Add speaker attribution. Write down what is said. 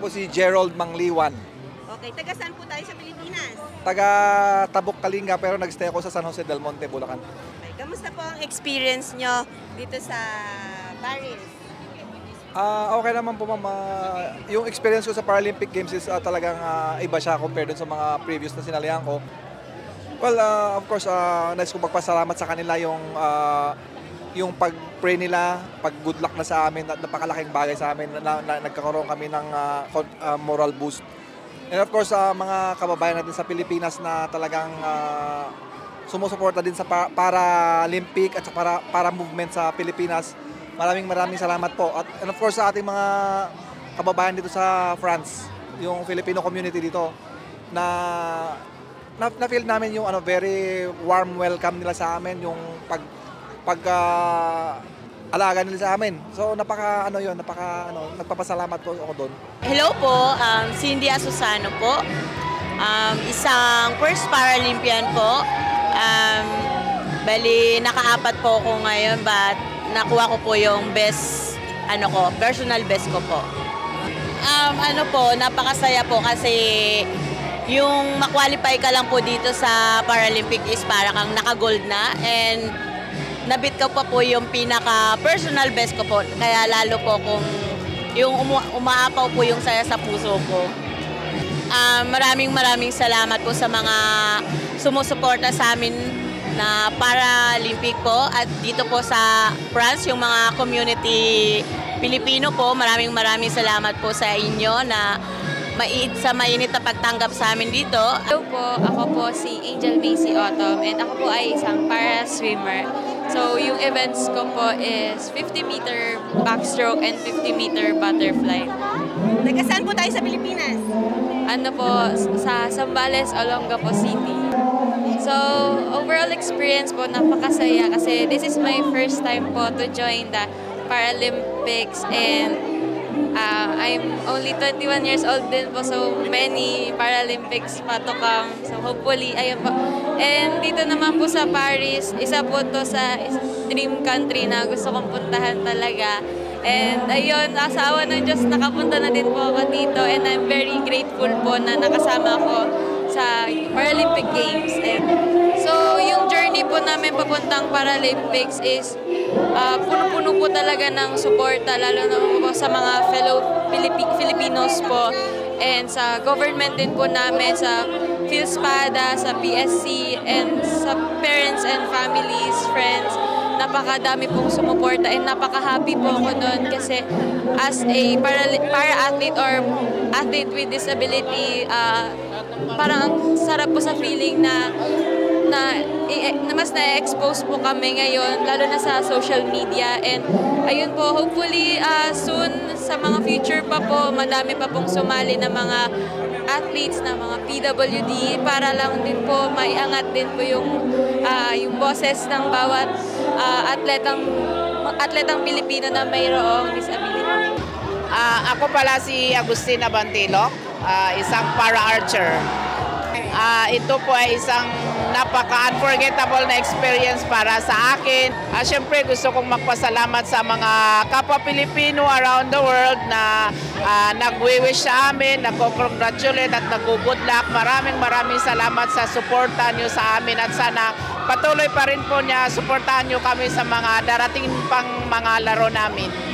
Speaker 1: po si Gerald Mangliwan.
Speaker 2: Okay, taga saan po tayo sa Pilipinas?
Speaker 1: Taga Tabuk, Kalinga, pero nag-stay ako sa San Jose del Monte, Bulacan.
Speaker 2: Okay, kamusta po ang experience nyo dito sa Paris?
Speaker 1: Okay naman po, ma'am. Yung experience ko sa Paralympic Games is talagang iba siya compared dun sa mga previous na sinalihan ko. Well, of course, nais ko magpasalamat sa kanila yung pag-pray nila, pag-good luck na sa amin, at napakalaking bagay sa amin na nagkakaroon kami ng moral boost. And of course, mga kababayan natin sa Pilipinas na talagang sumusuporta din sa Paralympic at sa para movement sa Pilipinas. Maraming salamat po. And of course, sa ating mga kababayan dito sa France, yung Filipino community dito, na-feel namin yung very warm welcome nila sa amin, yung alaga nila sa amin. So nagpapasalamat po ako doon.
Speaker 3: Hello po, Cindy Asusano po. Isang first Paralympian po. Bali, naka-4 po ako ngayon, but nakuha ko po yung personal best ko po. Napakasaya po kasi yung ma-qualify ka lang po dito sa Paralympic is para kang naka-gold na, and nabit ko pa po yung pinaka-personal best ko po. Kaya lalo po kung yung umaapaw po yung saya sa puso ko. Maraming salamat po sa mga sumusuporta sa amin na Paralympic po, at dito po sa France, yung mga community Pilipino po, maraming salamat po sa inyo na sa mainit na pagtanggap sa amin dito.
Speaker 4: Hello po, ako po si Angel Macy Autumn, and ako po ay isang para-swimmer. So yung events ko po is 50-meter backstroke and 50-meter butterfly.
Speaker 2: Taga saan po tayo sa Pilipinas?
Speaker 4: Sa Zambales, Olongapo City. So, overall experience po, napakasaya kasi this is my first time po to join the Paralympics, and I'm only 21 years old din po, so many Paralympics pa to come. So hopefully, ayun po. And dito naman po sa Paris, isa po to sa dream country na gusto kong puntahan talaga. And ayun, asawa ng Diyos, nakapunta na din po ako dito, and I'm very grateful po na nakasama ko sa Paralympic Games. And so yung journey po namin papuntang Paralympics is puno-puno po talaga ng suporta, lalo na po sa mga fellow Filipinos po, and sa government din po namin, sa PhilSpada, sa PSC, and sa parents and families, friends. Napakadami pong sumuporta, and napaka-happy po ako noon kasi as a para-athlete or athlete with disability, parang sarap po sa feeling na mas na-expose po kami ngayon, lalo na sa social media. And ayun po, hopefully soon sa mga future pa po, madami pa pong sumali na mga athletes, na mga PWD, para lang din po maiangat din po yung boses ng bawat atletang Pilipino na mayroong disability.
Speaker 5: Ako pala si Agustina Bantilok, isang para-archer. Ito po ay isang napaka-unforgettable na experience para sa akin. Siyempre gusto kong magpasalamat sa mga kapwa Pilipino around the world na nag-wish sa amin, nag-congratulate at nag-good luck. Maraming salamat sa suporta nyo sa amin, at sana patuloy pa rin po niya suportahan nyo kami sa mga darating pang mga laro namin.